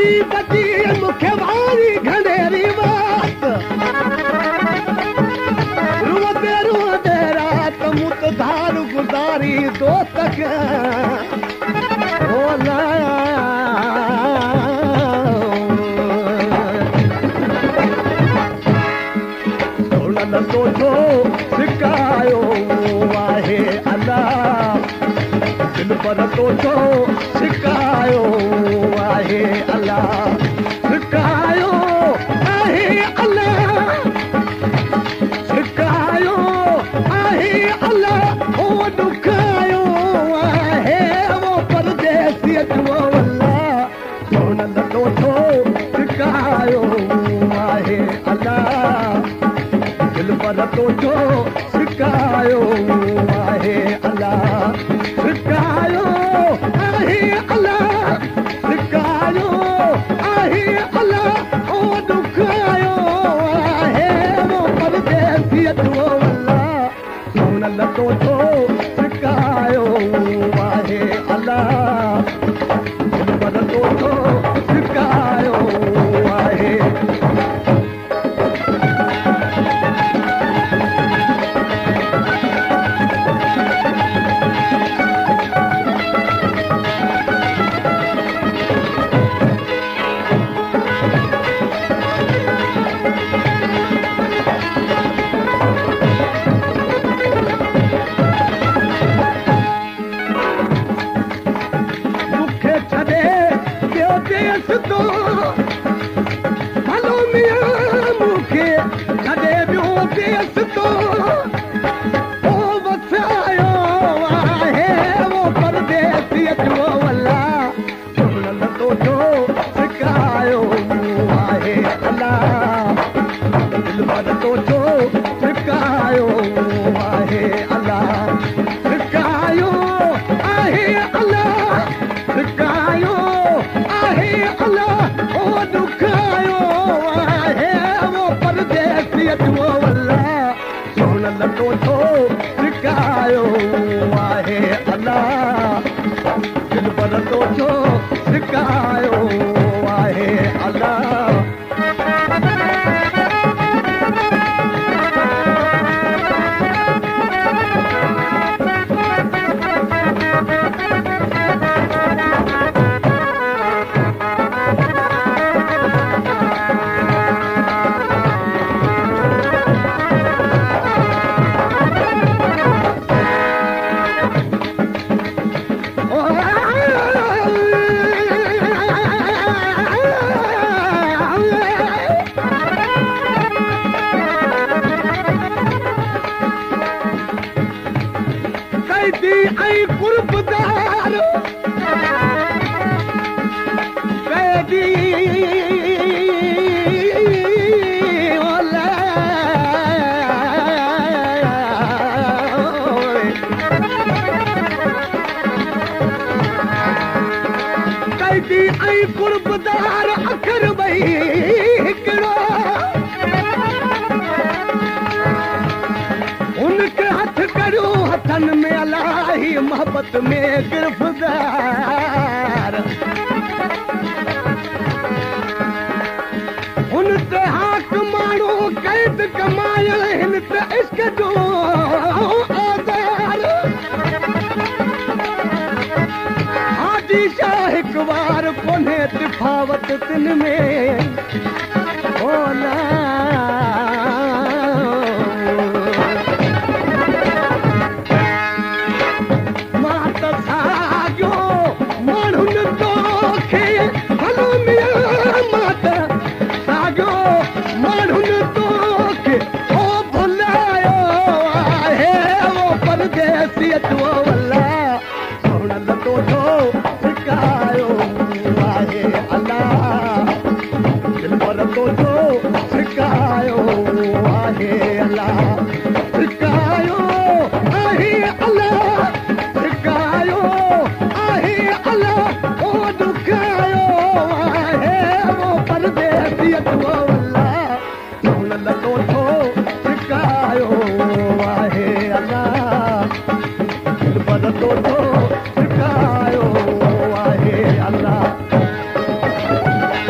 बची मूंखे वारी घणेरी बात रुअंदे रुअंदे रात मूं त धार गुज़ारी दोस्त खे न सोचो सिकायो आहे अलाह दिल पर सोचो सिकायो आहे अलाह सिकायो आहे अलाह सिकायो आहे अलाह ओ दुखायो आहे वो परदेसी जो अलाह सोन न सोचो सिकायो आहे अलाह दिल पर सोचो सिकायो आहे अलाह सिकायो आहे अलाह सिकायो आहे अलाह ओ दुखायो आहे वो परदेसी जो अलाह सोन न सोचो सिकायो आहे अलाह दिल पर सोचो सिकायो आहे भलो मियां मूंखे छॾे ॿियो देस तो ओ वसायो आहे वो परदेसी जो अलाह सोन न सोचो सिकायो आहे अलाह दिल पर सोचो सिकायो आहे अलाह सिकायो आहे अलाह सिकायो आहे अलाह ओ दुखायो आहे वो परदेसी जो अलाह सोन न सोचो सिकायो आहे अलाह दिल पर सोचो सिकायो आहे अलाह कुर्बदार अखर भई हिकिड़ो उनखे हथ करियो हथनि में अलाही मोहबत में गिरफ़्तार उन ते हाक माण्हू कैद कमायल हिन त इश्क जो आज़ार हाजी शाह हिकु बार कोन्हे तिफ़ावत तिन में मां त साॻियो माण्हुनि तोखे भलो मियां मां त साॻियो माण्हुनि तोखे ओ भुलायो आहे वो परदेसी जो अलाह सोन न सोचो सिकायो आहे अलाह दिल पर सोचो सिकायो आहे अलाह सिकायो आहे अलाह सिकायो आहे अलाह ओ दुखायो आहे वो परदेसी जो अलाह सोन न सोचो सिकायो आहे अलाह दिल पर सोचो सिकायो आहे अलाह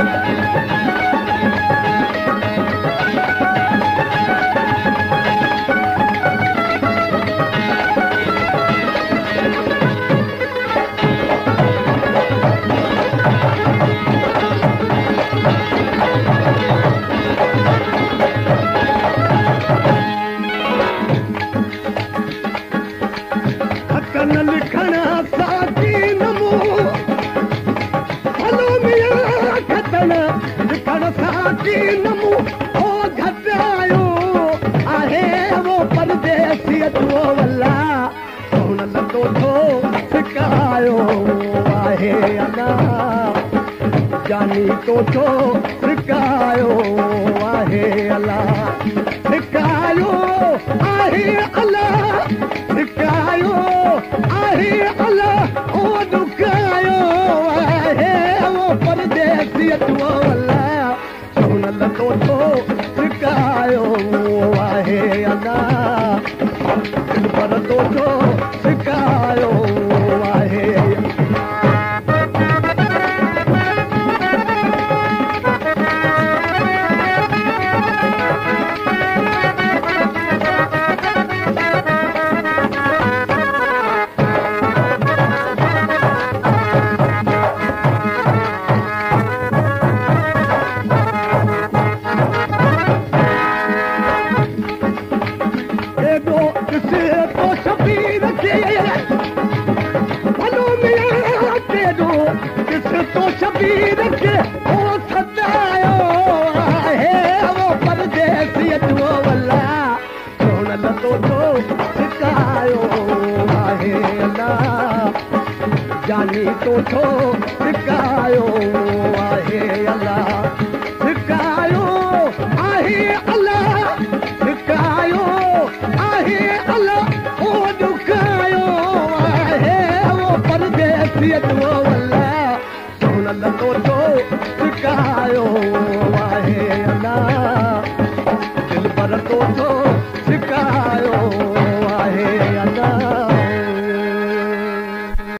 तोठो सिकायो आहे अलाह जानी तोठो सिकायो आहे अलाह सिकायो आहे अलाह सिकायो आहे अलाह ओ दुकायो आहे वो परदेसी अचो अलाह सोनल तोठो सिकायो आहे अलाह पर तोठो सिकायो आहे शबीर खे ओ सदायो आहे वो परदेसी अचो अलाह सोनल तोठो सिकायो आहे अलाह जानी तोठो सिकायो